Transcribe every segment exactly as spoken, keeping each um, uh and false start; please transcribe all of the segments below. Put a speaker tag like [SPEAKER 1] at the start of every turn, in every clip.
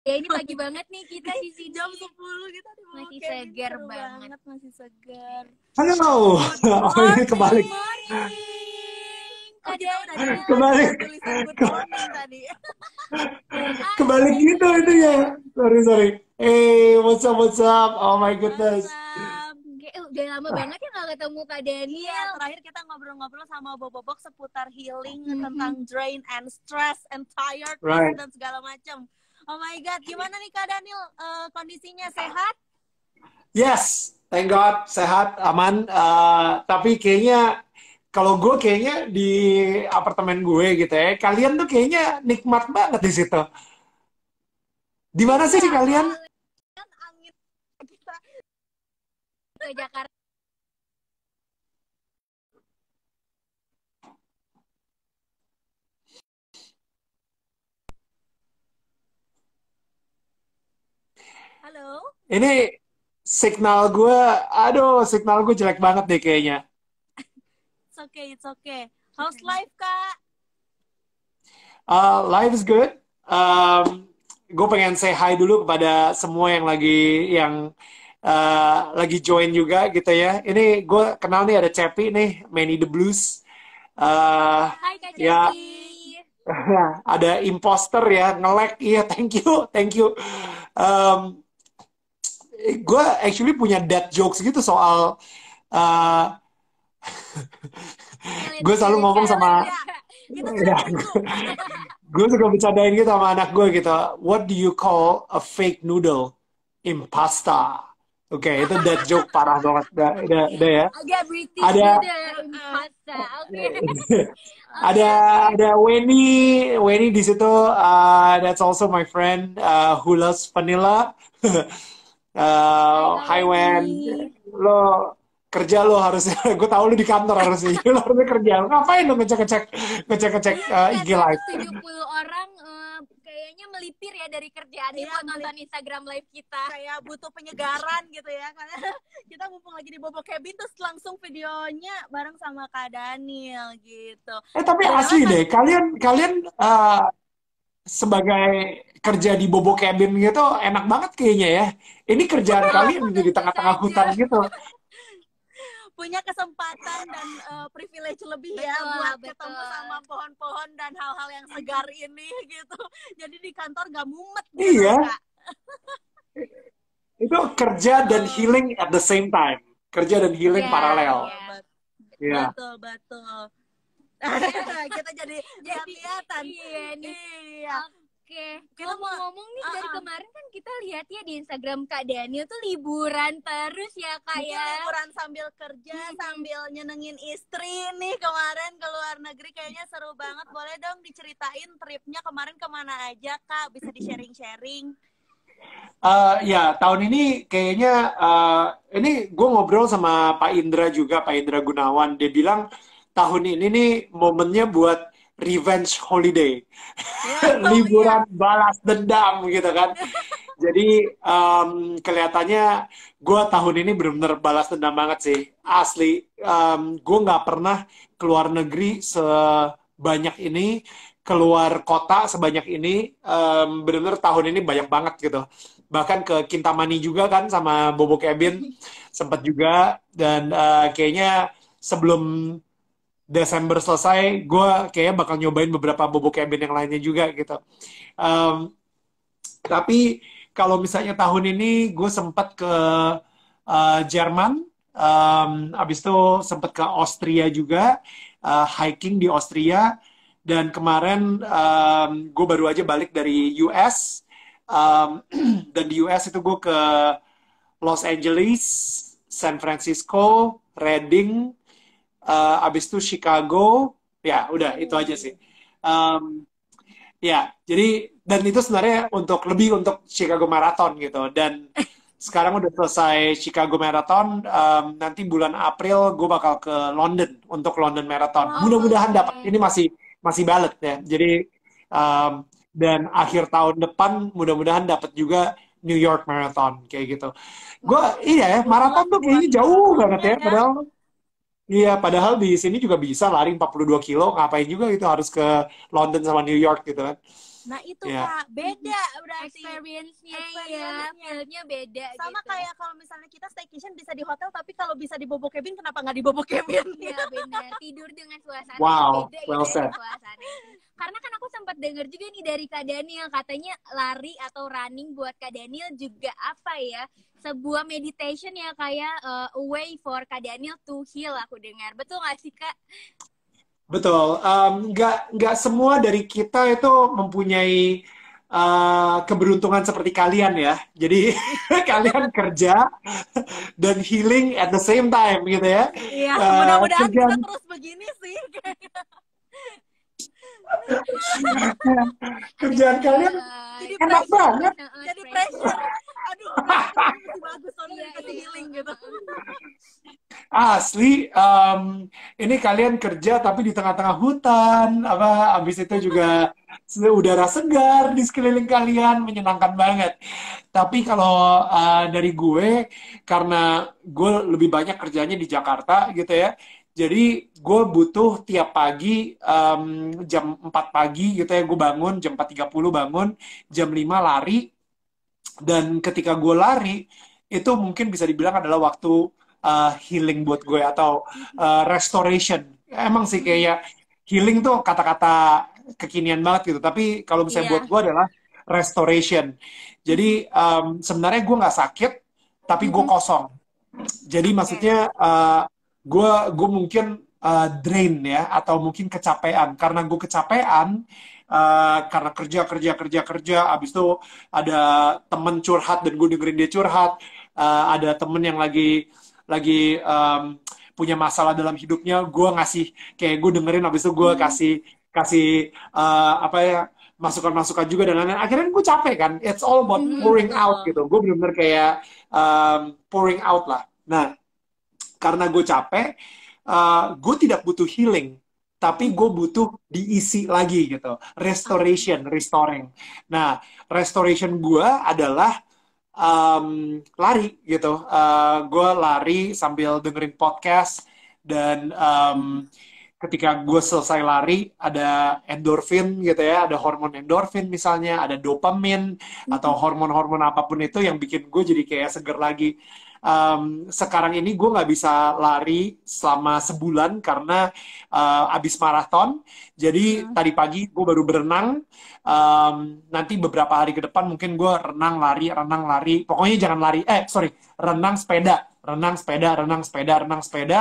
[SPEAKER 1] Ya ini pagi banget nih kita di sini.
[SPEAKER 2] Jam sepuluh kita di bawah
[SPEAKER 1] Masih
[SPEAKER 2] cabin,
[SPEAKER 1] seger
[SPEAKER 2] seru
[SPEAKER 1] banget.
[SPEAKER 2] masih seger.
[SPEAKER 3] Halo.
[SPEAKER 2] Good
[SPEAKER 3] Oh, ini kebalik.
[SPEAKER 2] morning. Oh,
[SPEAKER 1] Kak
[SPEAKER 2] kita udah ada
[SPEAKER 1] Daniel.
[SPEAKER 3] Kebalik.
[SPEAKER 2] ada tulisan good morning tadi.
[SPEAKER 3] Kebalik gitu itu ya. Sorry, sorry. Hey, what's up, what's up? Oh my goodness.
[SPEAKER 2] Malam.
[SPEAKER 1] Kayak eh, udah lama banget ya nggak ketemu Kak
[SPEAKER 2] Iya,
[SPEAKER 1] Daniel.
[SPEAKER 2] terakhir kita ngobrol-ngobrol sama Bobobok seputar healing,
[SPEAKER 1] Mhm.
[SPEAKER 2] tentang drain and stress and tiredness
[SPEAKER 3] Right.
[SPEAKER 2] dan segala macam. Oh my God, gimana nih Kak Daniel? Eh, kondisinya sehat?
[SPEAKER 3] Yes, thank God, sehat, aman. Eh, tapi kayaknya kalau gue kayaknya di apartemen gue gitu ya, kalian tuh kayaknya nikmat banget di situ. Di mana sih
[SPEAKER 1] Iya,
[SPEAKER 3] kalian?
[SPEAKER 2] Kan angin kita.
[SPEAKER 1] ke Jakarta.
[SPEAKER 2] Halo?
[SPEAKER 3] Ini signal gue, aduh, signal gue jelek banget deh kayaknya.
[SPEAKER 2] It's okay, it's okay. How's life, Kak?
[SPEAKER 3] Uh, life is good. Um, gue pengen say hi dulu kepada semua yang lagi yang uh, lagi join juga gitu ya. Ini gue kenal nih ada Cepi nih, Manny the Blues. Uh,
[SPEAKER 1] Hai Kak
[SPEAKER 3] ya,
[SPEAKER 1] Cepi.
[SPEAKER 3] ada imposter ya, nge-lag. Iya, thank you, thank you. Um, gue actually punya dad jokes gitu soal uh, gue selalu ngomong sama
[SPEAKER 2] Kita
[SPEAKER 3] ya,
[SPEAKER 2] sudah tunggu.
[SPEAKER 3] gue suka bercandain gitu sama anak gue gitu. What do you call a fake noodle? Impasta. Oke, okay, itu dad joke parah banget. Udah, udah, udah ya.
[SPEAKER 1] Agak British
[SPEAKER 3] Ada,
[SPEAKER 1] gitu ya, impasta. Oke.
[SPEAKER 3] ada, ada Weni, Weni di situ. Uh, that's also my friend uh, who loves vanilla. uh, hi
[SPEAKER 1] Hai Kak
[SPEAKER 3] Wen,
[SPEAKER 1] Weni.
[SPEAKER 3] lo kerja lo harusnya. Gue tahu lo di kantor harusnya. Lo harusnya kerja. Ngapain lo ngecek-ngecek, ngecek-ngecek uh, I G live?
[SPEAKER 1] seratus tujuh puluh orang eh, kayaknya melipir ya dari kerjaannya
[SPEAKER 2] Iya,
[SPEAKER 1] buat nonton Instagram live kita.
[SPEAKER 2] Kayak butuh penyegaran gitu ya. Karena kita mumpung lagi di Bobo Cabin terus langsung videonya bareng sama Kak Daniel gitu.
[SPEAKER 3] Eh tapi
[SPEAKER 2] Padahal
[SPEAKER 3] asli
[SPEAKER 2] kan-
[SPEAKER 3] deh, kalian kalian uh, sebagai kerja di Bobo Cabin gitu enak banget kayaknya ya. Ini kerjaan kalian di tengah-tengah hutan gitu.
[SPEAKER 2] punya kesempatan dan eh, privilege lebih ya
[SPEAKER 1] Betul,
[SPEAKER 2] buat
[SPEAKER 1] betul.
[SPEAKER 2] ketemu sama pohon-pohon dan hal-hal yang segar ini gitu. Jadi di kantor gak mumet
[SPEAKER 3] Iya.
[SPEAKER 2] gitu, Kak.
[SPEAKER 3] Itu kerja dan healing at the same time. Kerja dan healing
[SPEAKER 1] Iya,
[SPEAKER 3] paralel.
[SPEAKER 1] iya.
[SPEAKER 3] Iya.
[SPEAKER 2] Betul, betul. Kita jadi lihat-lihatan.
[SPEAKER 1] Iya nih.
[SPEAKER 2] Iya.
[SPEAKER 1] Oke,
[SPEAKER 2] Kita mau-
[SPEAKER 1] ngomong-ngomong nih dari
[SPEAKER 2] Uh-uh.
[SPEAKER 1] kemarin kan kita lihat ya di Instagram Kak Daniel tuh liburan terus ya Kak
[SPEAKER 2] Mungkin
[SPEAKER 1] ya.
[SPEAKER 2] liburan sambil kerja, sambil nyenengin istri nih kemarin ke luar negeri kayaknya seru banget. Boleh dong diceritain tripnya kemarin kemana aja, Kak? Bisa di-sharing-sharing.
[SPEAKER 3] Uh, ya, tahun ini kayaknya uh, ini gue ngobrol sama Pak Indra juga, Pak Indra Gunawan. Dia bilang tahun ini nih momennya buat revenge holiday, liburan balas dendam gitu kan. Jadi um, kelihatannya gue tahun ini benar-benar balas dendam banget sih, asli. Um, gue nggak pernah keluar negeri sebanyak ini, keluar kota sebanyak ini. Um, benar-benar tahun ini banyak banget gitu. Bahkan ke Kintamani juga kan sama Bobo Cabin sempat juga, dan uh, kayaknya sebelum Desember selesai, gue kayaknya bakal nyobain beberapa Bobo Cabin yang lainnya juga gitu. Um, tapi kalau misalnya tahun ini gue sempat ke uh, Jerman, um, abis itu sempat ke Austria juga, uh, hiking di Austria, dan kemarin um, gue baru aja balik dari U S, um, dan di U S itu gue ke Los Angeles, San Francisco, Reading, uh, abis itu Chicago, ya udah itu aja sih. Um, ya, jadi dan itu sebenarnya untuk lebih untuk Chicago Marathon gitu. Dan sekarang udah selesai Chicago Marathon, um, nanti bulan April gue bakal ke London untuk London Marathon.
[SPEAKER 1] Wow.
[SPEAKER 3] Mudah-mudahan dapat. Ini masih masih ballot ya. Jadi um, dan akhir tahun depan mudah-mudahan dapat juga New York Marathon kayak gitu. Gue iya ya, maraton tuh kayaknya jauh banget ya, padahal iya, padahal di sini juga bisa lari empat puluh dua kilo, ngapain juga gitu harus ke London sama New York gitu kan.
[SPEAKER 2] Nah itu
[SPEAKER 3] Ya.
[SPEAKER 2] Kak, beda berarti.
[SPEAKER 1] Experience-nya ya,
[SPEAKER 2] Experience-nya.
[SPEAKER 1] feel-nya beda
[SPEAKER 2] Sama
[SPEAKER 1] gitu.
[SPEAKER 2] kayak kalau misalnya kita staycation bisa di hotel, tapi kalau bisa di bobo cabin, kenapa nggak di bobo cabin?
[SPEAKER 1] Iya benar, tidur dengan suasana
[SPEAKER 3] Wow,
[SPEAKER 1] yang beda
[SPEAKER 3] well
[SPEAKER 1] gitu ya
[SPEAKER 3] said.
[SPEAKER 1] suasana. Karena kan aku sempat dengar juga nih dari Kak Daniel, katanya lari atau running buat Kak Daniel juga apa ya, sebuah meditation ya kayak uh, a way for Kak Daniel to heal, aku dengar. Betul nggak sih Kak?
[SPEAKER 3] Betul. Em, nggak nggak semua dari kita itu mempunyai eh, keberuntungan seperti kalian ya. Jadi kalian kerja dan healing at the same time gitu ya.
[SPEAKER 2] Iya,
[SPEAKER 3] Eh,
[SPEAKER 2] mudah-mudahan kita
[SPEAKER 3] kerjaan
[SPEAKER 2] terus begini sih.
[SPEAKER 3] kerjaan kalian
[SPEAKER 2] Jadi
[SPEAKER 3] enak
[SPEAKER 2] pressure,
[SPEAKER 3] banget.
[SPEAKER 2] jadi pressure. Aduh, masih bagus soalnya
[SPEAKER 1] Iya,
[SPEAKER 2] dikasih
[SPEAKER 1] iya.
[SPEAKER 2] healing gitu.
[SPEAKER 3] Asli, em, ini kalian kerja tapi di tengah-tengah hutan, apa, habis itu juga se- udara segar di sekeliling kalian, menyenangkan banget. Tapi kalau eh, dari gue, karena gue lebih banyak kerjanya di Jakarta gitu ya, jadi gue butuh tiap pagi em, jam empat pagi gitu ya, gue bangun, jam empat tiga puluh bangun, jam lima lari, dan ketika gue lari, itu mungkin bisa dibilang adalah waktu uh, healing buat gue atau uh, restoration. Emang sih kayak healing tuh kata-kata kekinian banget gitu. Tapi kalau misalnya
[SPEAKER 2] Iya.
[SPEAKER 3] buat gue adalah restoration. Jadi um, sebenarnya gue nggak sakit, tapi gue kosong. Jadi maksudnya uh, gue gue mungkin uh, drain ya, atau mungkin kecapean. Karena gue kecapean, uh, karena kerja kerja kerja kerja, abis itu ada temen curhat dan gue dengerin dia curhat. Uh, ada temen yang lagi lagi um, punya masalah dalam hidupnya, gue ngasih kayak gue dengerin, abis itu gue kasih kasih uh, apa ya, masukan-masukan juga dan lain-lain. Akhirnya gue capek kan. It's all about
[SPEAKER 1] Mhm,
[SPEAKER 3] pouring
[SPEAKER 2] betul.
[SPEAKER 3] out gitu. Gue bener-bener kayak um, pouring out lah. Nah, karena gue capek, uh, gue tidak butuh healing, tapi gue butuh diisi lagi gitu. Restoration, restoring. Nah, restoration gue adalah um, lari gitu. Uh, gue lari sambil dengerin podcast, dan um, ketika gue selesai lari ada endorfin gitu ya, ada hormon endorfin misalnya, ada dopamin atau hormon-hormon apapun itu yang bikin gue jadi kayak seger lagi. Um, sekarang ini gue nggak bisa lari selama sebulan karena uh, abis maraton. Jadi
[SPEAKER 2] Hmm.
[SPEAKER 3] tadi pagi gue baru berenang. Um, nanti beberapa hari ke depan mungkin gue renang lari, renang lari. Pokoknya jangan lari. Eh sorry, renang sepeda, renang sepeda, renang sepeda, renang sepeda.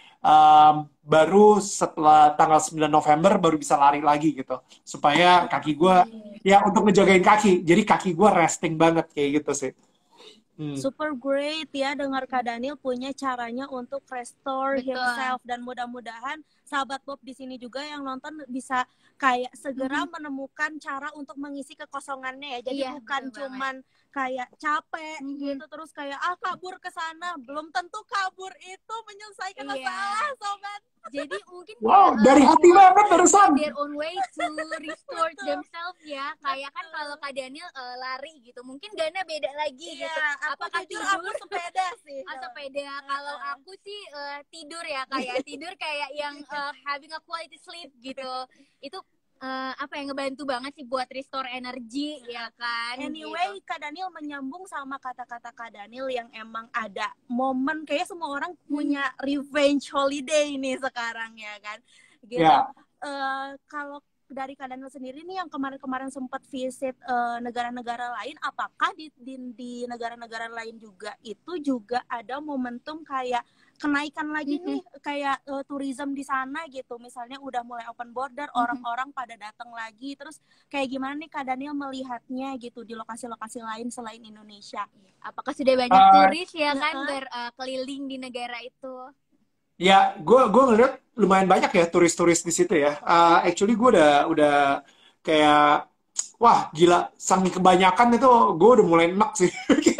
[SPEAKER 3] Um, baru setelah tanggal sembilan November baru bisa lari lagi gitu, supaya kaki gue ya untuk ngejagain kaki, jadi kaki gue resting banget kayak gitu sih. Hmm.
[SPEAKER 2] Super great ya dengar Kak Daniel punya caranya untuk restore
[SPEAKER 1] Betul.
[SPEAKER 2] himself, dan mudah-mudahan sahabat Bob di sini juga yang nonton bisa kayak segera menemukan cara untuk mengisi kekosongannya ya. Jadi
[SPEAKER 1] Iya,
[SPEAKER 2] bukan
[SPEAKER 1] betul
[SPEAKER 2] cuman kayak capek
[SPEAKER 1] Mhm.
[SPEAKER 2] gitu terus kayak ah kabur ke sana, belum tentu kabur itu menyelesaikan
[SPEAKER 1] Iya.
[SPEAKER 2] masalah, sobat.
[SPEAKER 1] Jadi mungkin
[SPEAKER 3] Wow,
[SPEAKER 1] kayak,
[SPEAKER 3] dari
[SPEAKER 1] uh,
[SPEAKER 3] hati banget barusan.
[SPEAKER 1] their own way to restore themselves ya. Kayak kan kalau Kak Daniel uh, lari gitu, mungkin Gana beda lagi
[SPEAKER 2] Iya,
[SPEAKER 1] gitu.
[SPEAKER 2] aku
[SPEAKER 1] Apakah
[SPEAKER 2] jujur
[SPEAKER 1] tidur?
[SPEAKER 2] aku sepeda sih.
[SPEAKER 1] Ah, sepeda. Kalau aku sih uh, tidur ya kayak tidur kayak yang uh, having a quality sleep gitu. Itu uh, apa yang ngebantu banget sih buat restore energi ya kan.
[SPEAKER 2] Anyway,
[SPEAKER 1] gitu.
[SPEAKER 2] Kak Daniel menyambung sama kata-kata Kak Daniel yang emang ada momen, kayak semua orang punya revenge holiday nih sekarang ya kan. Gitu.
[SPEAKER 3] Ya.
[SPEAKER 2] Eh, kalau dari Kak Daniel sendiri nih yang kemarin-kemarin sempat visit eh, negara-negara lain, apakah di, di, di negara-negara lain juga itu juga ada momentum kayak kenaikan lagi
[SPEAKER 1] Mhm.
[SPEAKER 2] nih kayak eh, tourism di sana gitu, misalnya udah mulai open border, orang-orang pada datang lagi, terus kayak gimana nih Kak Daniel melihatnya gitu di lokasi-lokasi lain selain Indonesia?
[SPEAKER 1] Apakah sudah banyak
[SPEAKER 3] Uh,
[SPEAKER 1] turis ya kan
[SPEAKER 2] uh-uh.
[SPEAKER 1] berkeliling di negara itu?
[SPEAKER 3] Ya, gue gue ngeliat lumayan banyak ya turis-turis di situ ya. Uh, actually gue udah udah kayak wah gila, saking kebanyakan itu gue udah mulai enak sih.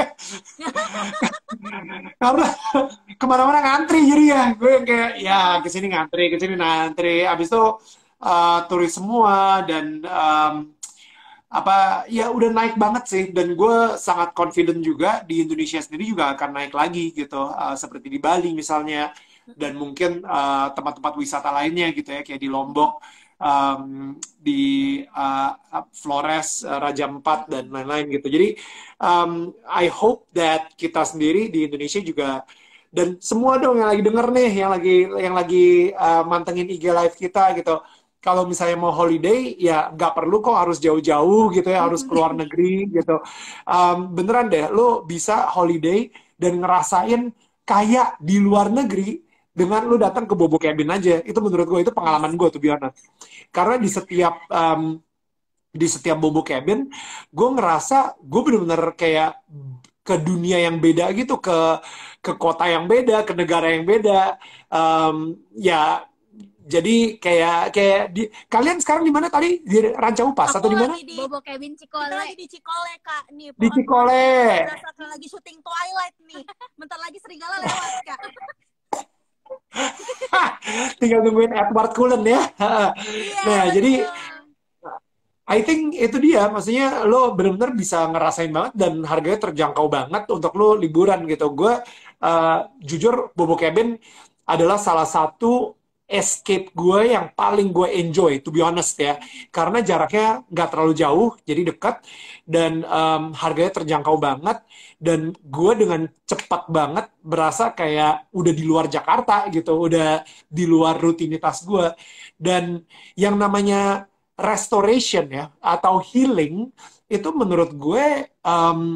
[SPEAKER 3] Karena kemana-mana ngantri, jadi ya gue yang kayak ya kesini ngantri, kesini ngantri. Abis itu uh, turis semua, dan um, apa ya udah naik banget sih, dan gue sangat confident juga di Indonesia sendiri juga akan naik lagi gitu, uh, seperti di Bali misalnya, dan mungkin uh, tempat-tempat wisata lainnya gitu ya, kayak di Lombok. um, di uh, Flores, uh, Raja Ampat dan lain-lain gitu. Jadi um, I hope that kita sendiri di Indonesia juga, dan semua dong yang lagi denger nih, yang lagi yang lagi uh, mantengin I G live kita gitu. Kalau misalnya mau holiday, ya nggak perlu kok harus jauh-jauh gitu ya, harus keluar negeri gitu. Um, beneran deh, lo bisa holiday dan ngerasain kayak di luar negeri dengan lo datang ke Bobo Cabin aja. Itu menurut gue, itu pengalaman gue tuh, biar karena di setiap um, di setiap Bobo Cabin, gue ngerasa gue bener-bener kayak ke dunia yang beda gitu, ke ke kota yang beda, ke negara yang beda. Um, ya jadi kayak kayak di, kalian sekarang di mana tadi, di Ranca Upas atau di mana?
[SPEAKER 2] Di
[SPEAKER 1] Bobo Cabin Cikole.
[SPEAKER 2] Kita lagi di Cikole, Kak. Nih,
[SPEAKER 3] Di Cikole.
[SPEAKER 2] Berasa lagi syuting Twilight nih. Bentar lagi serigala lewat, Kak.
[SPEAKER 3] Tinggal nungguin Edward Cullen ya.
[SPEAKER 2] Iya,
[SPEAKER 3] Nah,
[SPEAKER 2] betul.
[SPEAKER 3] jadi I think itu dia, maksudnya lo benar-benar bisa ngerasain banget dan harganya terjangkau banget untuk lo liburan gitu. Gue uh, jujur, Bobo Cabin adalah salah satu escape gue yang paling gue enjoy, to be honest ya, karena jaraknya nggak terlalu jauh, jadi dekat, dan um, harganya terjangkau banget, dan gue dengan cepat banget berasa kayak udah di luar Jakarta gitu, udah di luar rutinitas gue. Dan yang namanya restoration ya, atau healing, itu menurut gue um,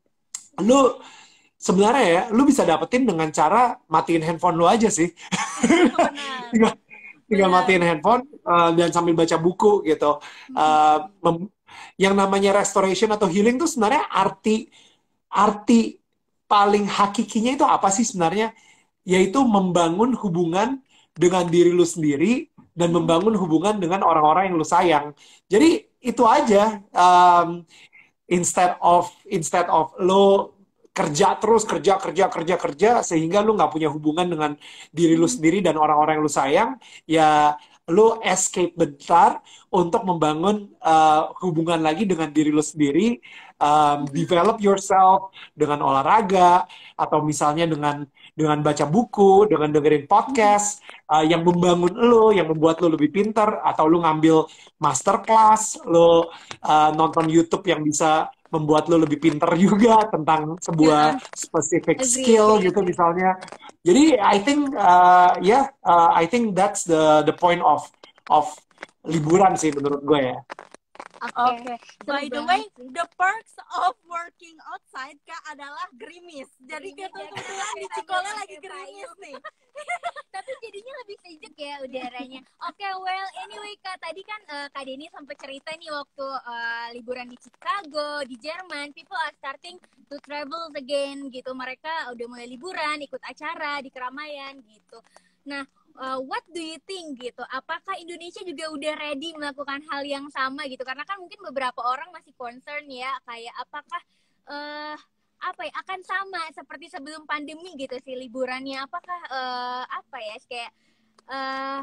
[SPEAKER 3] lu sebenarnya ya, lu bisa dapetin dengan cara matiin handphone lu aja sih.
[SPEAKER 2] Benar.
[SPEAKER 3] tinggal, tinggal
[SPEAKER 2] Benar.
[SPEAKER 3] matiin handphone uh, dan sambil baca buku gitu. Uh, mem- yang namanya restoration atau healing tuh sebenarnya arti arti paling hakikinya itu apa sih sebenarnya? Yaitu membangun hubungan dengan diri lu sendiri dan membangun hubungan dengan orang-orang yang lu sayang. Jadi itu aja. Um, instead of instead of lo kerja terus, kerja, kerja, kerja, kerja, sehingga lu nggak punya hubungan dengan diri lu sendiri dan orang-orang yang lu sayang, ya lu escape bentar untuk membangun uh, hubungan lagi dengan diri lu sendiri, um, develop yourself dengan olahraga, atau misalnya dengan dengan baca buku, dengan dengerin podcast, uh, yang membangun lu, yang membuat lu lebih pintar, atau lu ngambil masterclass, lu uh, nonton YouTube yang bisa membuat lo lebih pinter juga tentang sebuah specific
[SPEAKER 1] Agree,
[SPEAKER 3] skill
[SPEAKER 1] agree,
[SPEAKER 3] gitu
[SPEAKER 1] agree.
[SPEAKER 3] misalnya. Jadi I think uh, ya yeah, uh, I think that's the the point of of liburan sih menurut gue ya.
[SPEAKER 2] Oke.
[SPEAKER 1] Seru
[SPEAKER 2] By the
[SPEAKER 1] banget
[SPEAKER 2] way,
[SPEAKER 1] sih.
[SPEAKER 2] the perks of working outside, Kak, adalah gerimis. Jadi
[SPEAKER 1] Gerimis
[SPEAKER 2] gitu
[SPEAKER 1] ya,
[SPEAKER 2] kebetulan
[SPEAKER 1] Kak.
[SPEAKER 2] di Cikole
[SPEAKER 1] Pakai
[SPEAKER 2] lagi
[SPEAKER 1] payung.
[SPEAKER 2] gerimis nih.
[SPEAKER 1] Tapi jadinya lebih sejuk ya udaranya. Oke, well anyway Kak, tadi kan uh, Kak Denny sempat cerita nih waktu uh, liburan di Chicago, di Jerman, people are starting to travel again gitu. Mereka udah mulai liburan, ikut acara di keramaian gitu. Nah, uh, what do you think gitu? Apakah Indonesia juga udah ready melakukan hal yang sama gitu? Karena kan mungkin beberapa orang masih concern ya, kayak apakah uh, apa ya, akan sama seperti sebelum pandemi gitu sih liburannya? Apakah uh, apa ya, kayak uh,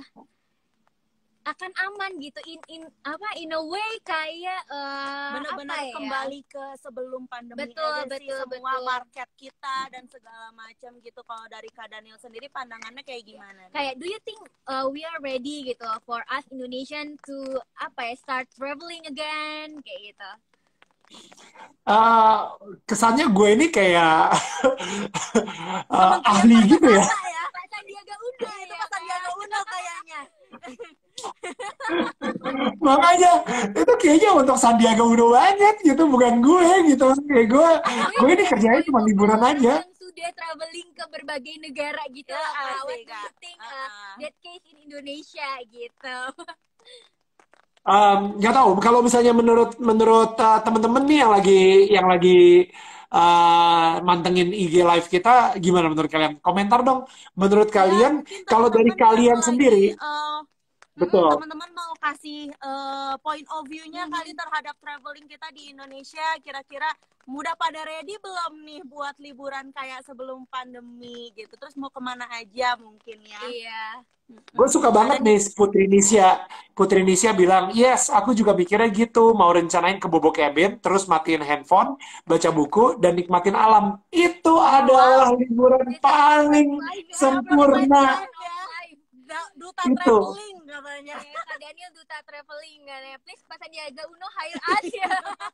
[SPEAKER 1] akan aman gitu in in apa in a way kayak uh,
[SPEAKER 2] Benar-benar
[SPEAKER 1] apa ya?
[SPEAKER 2] kembali ke sebelum pandemi
[SPEAKER 1] Betul,
[SPEAKER 2] aja sih,
[SPEAKER 1] betul,
[SPEAKER 2] semua
[SPEAKER 1] betul.
[SPEAKER 2] market kita dan segala macam gitu. Kalau dari Kak Daniel sendiri pandangannya kayak gimana nih?
[SPEAKER 1] Kayak do you think uh, we are ready gitu for us Indonesian to apa ya, start traveling again kayak gitu?
[SPEAKER 3] Uh, kesannya gue ini kayak uh, ahli gitu ya.
[SPEAKER 2] Masa ya?
[SPEAKER 1] Pak Sandiaga Uno
[SPEAKER 2] Itu
[SPEAKER 1] ya.
[SPEAKER 2] Pak Sandiaga Uno kayaknya.
[SPEAKER 3] Makanya itu kayaknya untuk Sandiaga Uno banget gitu, bukan gue gitu. Kayak gue gue ini kerjanya cuma liburan aja.
[SPEAKER 1] Yang sudah traveling ke berbagai negara gitu
[SPEAKER 2] Ya,
[SPEAKER 1] loh, Kak.
[SPEAKER 2] asik,
[SPEAKER 1] What do you
[SPEAKER 2] Kak.
[SPEAKER 1] think uh,
[SPEAKER 2] Uh-uh.
[SPEAKER 1] that case in Indonesia gitu?
[SPEAKER 3] Um, nggak tahu kalau misalnya menurut menurut uh, teman-teman nih yang lagi yang lagi uh, mantengin I G live kita, gimana menurut kalian? Komentar dong. Menurut kalian,
[SPEAKER 2] Ya, mungkin
[SPEAKER 3] kalau dari
[SPEAKER 2] teman-teman
[SPEAKER 3] kalian
[SPEAKER 2] yang
[SPEAKER 3] sendiri,
[SPEAKER 2] lagi, uh,
[SPEAKER 3] betul.
[SPEAKER 2] mm, teman-teman mau kasih uh, point of view-nya
[SPEAKER 1] Mhm.
[SPEAKER 2] kali terhadap traveling kita di Indonesia, kira-kira mudah pada ready belum nih buat liburan kayak sebelum pandemi gitu, terus mau kemana aja mungkin ya.
[SPEAKER 1] Iya.
[SPEAKER 3] Gue suka banget
[SPEAKER 2] Ada
[SPEAKER 3] nih Putri Nisha. Putri Nisha bilang, yes, aku juga mikirnya gitu. Mau rencanain ke Bobo Cabin, terus matiin handphone, baca buku, dan nikmatin alam. Itu adalah liburan
[SPEAKER 1] Itu
[SPEAKER 3] paling
[SPEAKER 1] live ya,
[SPEAKER 3] sempurna.
[SPEAKER 1] live ya.
[SPEAKER 2] The, duta
[SPEAKER 3] Itu.
[SPEAKER 2] traveling katanya.
[SPEAKER 1] Ya, Kak Daniel duta traveling kan ya. Please Pak Sandiaga Uno hire us ya.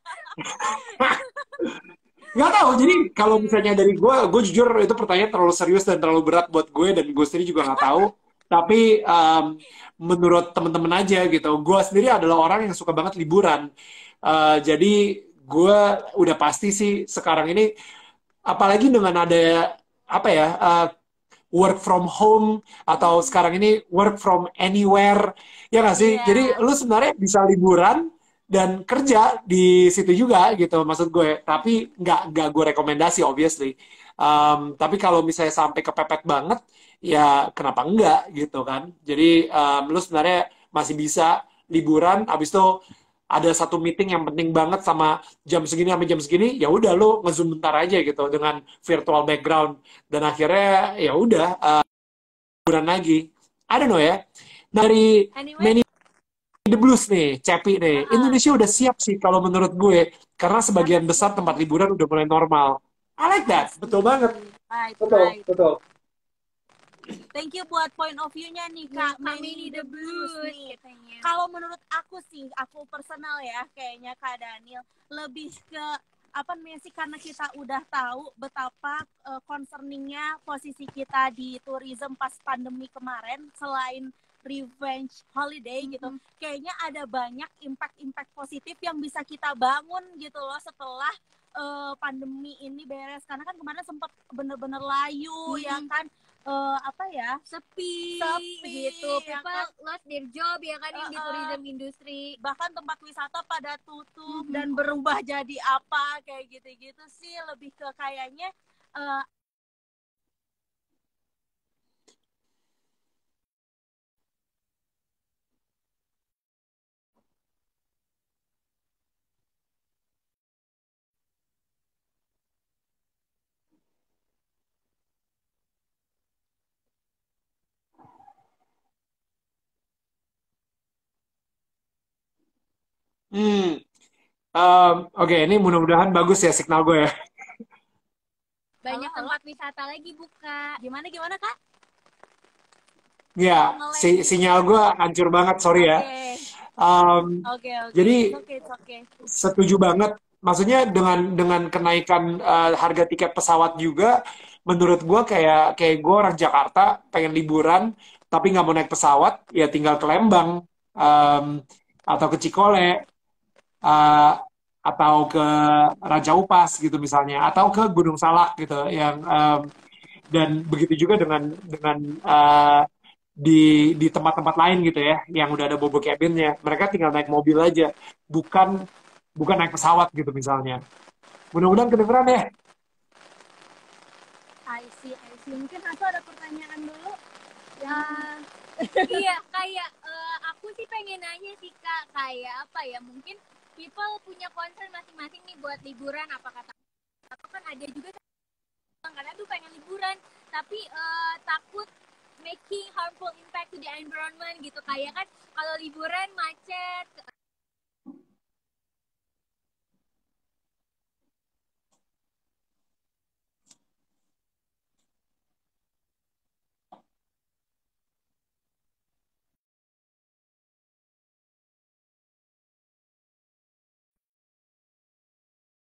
[SPEAKER 3] Nggak tahu, jadi kalau misalnya dari gue, gue jujur itu pertanyaan terlalu serius dan terlalu berat buat gue, dan gue sendiri juga nggak tahu. Tapi um, menurut teman-teman aja gitu, gue sendiri adalah orang yang suka banget liburan. Uh, jadi gue udah pasti sih sekarang ini, apalagi dengan ada apa ya, uh, work from home atau sekarang ini work from anywhere, ya nggak sih?
[SPEAKER 2] Iya.
[SPEAKER 3] Jadi lu sebenarnya bisa liburan dan kerja di situ juga gitu, maksud gue. Tapi nggak nggak gue rekomendasi obviously. Um, tapi kalau misalnya sampai kepepet banget, ya kenapa enggak gitu kan? Jadi um, lu sebenarnya masih bisa liburan, abis itu ada satu meeting yang penting banget sama jam segini sampai jam segini, ya udah lu ngezoom bentar aja gitu dengan virtual background, dan akhirnya ya udah uh, liburan lagi. I don't know ya. Dari
[SPEAKER 1] Anyway,
[SPEAKER 3] Manny the Blues nih, Cepi nih,
[SPEAKER 2] Uh-uh.
[SPEAKER 3] Indonesia udah siap sih kalau menurut gue, karena sebagian
[SPEAKER 2] Karena
[SPEAKER 3] besar tempat liburan udah mulai normal. I like that, betul banget.
[SPEAKER 2] Right,
[SPEAKER 3] Betul,
[SPEAKER 2] right.
[SPEAKER 3] betul.
[SPEAKER 2] Thank you buat point of view-nya nih
[SPEAKER 1] ya,
[SPEAKER 2] Kak
[SPEAKER 1] Kak
[SPEAKER 2] Manny
[SPEAKER 1] Manny the Blues
[SPEAKER 2] nih.
[SPEAKER 1] katanya.
[SPEAKER 2] Kalau menurut aku sih, aku personal ya, kayaknya Kak Daniel lebih ke apa namanya sih, karena kita udah tahu betapa uh, concerningnya posisi kita di tourism pas pandemi kemarin, selain revenge holiday gitu,
[SPEAKER 1] Mhm.
[SPEAKER 2] kayaknya ada banyak impact-impact positif yang bisa kita bangun gitu loh setelah uh, pandemi ini beres. Karena kan kemarin sempat bener-bener layu
[SPEAKER 1] Mhm.
[SPEAKER 2] ya kan. Eh, apa ya,
[SPEAKER 1] sepi,
[SPEAKER 2] sepi
[SPEAKER 1] gitu,
[SPEAKER 2] ya
[SPEAKER 1] people
[SPEAKER 2] kan?
[SPEAKER 1] lost their job ya kan, yang di
[SPEAKER 2] Uh-uh.
[SPEAKER 1] tourism industry.
[SPEAKER 2] Bahkan tempat wisata pada tutup
[SPEAKER 1] Mhm.
[SPEAKER 2] dan berubah jadi apa kayak gitu-gitu sih, lebih ke kayaknya eh,
[SPEAKER 3] Hmm. Um, Oke, ini mudah-mudahan bagus ya signal gue ya.
[SPEAKER 1] Banyak
[SPEAKER 2] Halo, halo?
[SPEAKER 1] tempat wisata lagi buka.
[SPEAKER 2] Gimana gimana Kak?
[SPEAKER 3] Ya,
[SPEAKER 2] Nge-lag
[SPEAKER 3] si
[SPEAKER 2] gitu.
[SPEAKER 3] sinyal gue hancur banget, sorry ya.
[SPEAKER 2] Oke,
[SPEAKER 3] Um,
[SPEAKER 2] oke, oke.
[SPEAKER 3] jadi
[SPEAKER 2] It's okay, it's okay.
[SPEAKER 3] setuju banget. Maksudnya dengan dengan kenaikan uh, harga tiket pesawat juga, menurut gue kayak kayak gue orang Jakarta pengen liburan tapi nggak mau naik pesawat, ya tinggal ke Lembang, um, atau ke Cikole, uh, atau ke Raja Upas gitu misalnya, atau ke Gunung Salak gitu, yang um, dan begitu juga dengan dengan uh, di di tempat-tempat lain gitu ya, yang udah ada bobo cabinnya, mereka tinggal naik mobil aja, bukan bukan naik pesawat gitu misalnya. Mudah-mudahan kedengeran ya.
[SPEAKER 2] I see, I see. Mungkin aku ada pertanyaan dulu.
[SPEAKER 1] Ah, iya, kayak eh, aku sih pengen nanya sih Kak, kayak apa ya, mungkin people punya concern masing-masing nih buat liburan, apa kata aku kan ada juga kadang tuh pengen liburan tapi eh, takut making harmful impact to the environment gitu, kayak kan kalau liburan macet,